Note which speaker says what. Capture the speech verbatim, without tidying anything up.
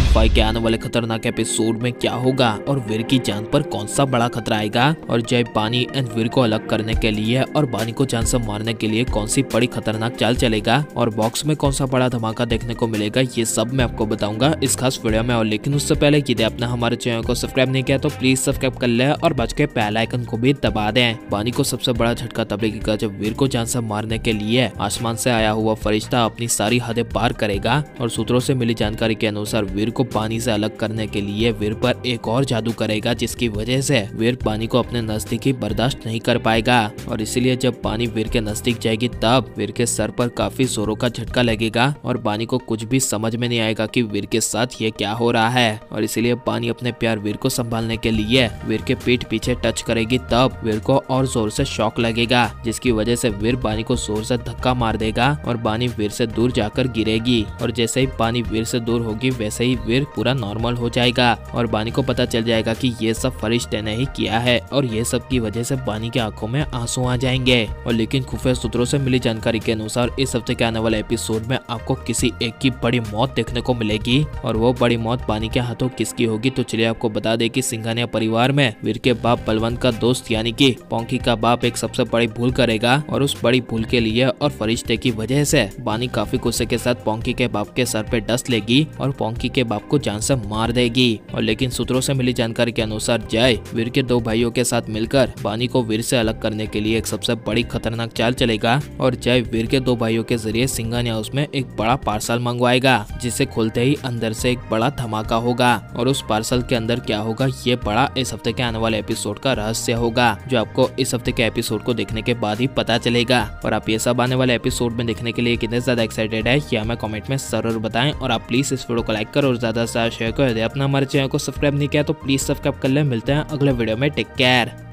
Speaker 1: Five के आने वाले खतरनाक एपिसोड में क्या होगा और वीर की जान पर कौन सा बड़ा खतरा आएगा, और जय बानी एंड वीर को अलग करने के लिए और बानी को जान से मारने के लिए कौन सी बड़ी खतरनाक चाल चलेगा, और बॉक्स में कौन सा बड़ा धमाका देखने को मिलेगा, ये सब मैं आपको बताऊंगा इस खास वीडियो में। और लेकिन उससे पहले यदि आपने हमारे चैनल को सब्सक्राइब नहीं किया तो प्लीज सब्सक्राइब कर ले और बच के बेल आइकन को भी दबा दें। बानी को सबसे बड़ा झटका तब लगेगा जब वीर को जान से मारने के लिए आसमान से आया हुआ फरिश्ता अपनी सारी हदें पार करेगा, और सूत्रों से मिली जानकारी के अनुसार वीर को बानी से अलग करने के लिए वीर पर एक और जादू करेगा, जिसकी वजह से वीर बानी को अपने नजदीक बर्दाश्त नहीं कर पाएगा। और इसीलिए जब बानी वीर के नजदीक जाएगी तब वीर के सर पर काफी जोरों का झटका लगेगा और बानी को कुछ भी समझ में नहीं आएगा कि वीर के साथ ये क्या हो रहा है। और इसीलिए बानी अपने प्यार वीर को संभालने के लिए वीर के पीठ पीछे टच करेगी, तब वीर को और जोर से शॉक लगेगा, जिसकी वजह से वीर बानी को जोर से धक्का मार देगा और बानी वीर से दूर जाकर गिरेगी। और जैसे ही बानी वीर से दूर होगी वैसे ही वीर पूरा नॉर्मल हो जाएगा और बानी को पता चल जाएगा कि ये सब फरिश्ते ने ही किया है, और ये सब की वजह से बानी के आंखों में आंसू आ जाएंगे। और लेकिन खुफिया सूत्रों से मिली जानकारी के अनुसार इस हफ्ते के आने वाले एपिसोड में आपको किसी एक की बड़ी मौत देखने को मिलेगी, और वो बड़ी मौत बानी के हाथों किसकी होगी। तो चलिए आपको बता दें कि सिंघानिया परिवार में वीर के बाप बलवंत का दोस्त यानी कि पोंकी का बाप एक सबसे बड़ी भूल करेगा, और उस बड़ी भूल के लिए और फरिश्ते की वजह से बानी काफी गुस्से के साथ पोंकी के बाप के सर पे डस्ट लेगी और पोंकी के बाप को जान से मार देगी। और लेकिन सूत्रों से मिली जानकारी के अनुसार जय वीर के दो भाइयों के साथ मिलकर बानी को वीर से अलग करने के लिए एक सबसे बड़ी खतरनाक चाल चलेगा, और जय वीर के दो भाइयों के जरिए सिंघानिया हाउस में एक बड़ा पार्सल मंगवाएगा, जिसे खोलते ही अंदर से एक बड़ा धमाका होगा। और उस पार्सल के अंदर क्या होगा ये बड़ा इस हफ्ते के आने वाले एपिसोड का रहस्य होगा, जो आपको इस हफ्ते के एपिसोड को देखने के बाद ही पता चलेगा। और आप ये सब आने वाले एपिसोड में देखने के लिए कितने ज्यादा एक्साइटेड है ये हमें कमेंट में जरूर बताएं, और आप प्लीज इस वीडियो को लाइक करो और ज्यादा से ज्यादा शेयर करो। यदि आपने हमारे चैनल को सब्सक्राइब नहीं किया तो प्लीज सब्सक्राइब कर ले। मिलते हैं अगले वीडियो में, टेक केयर।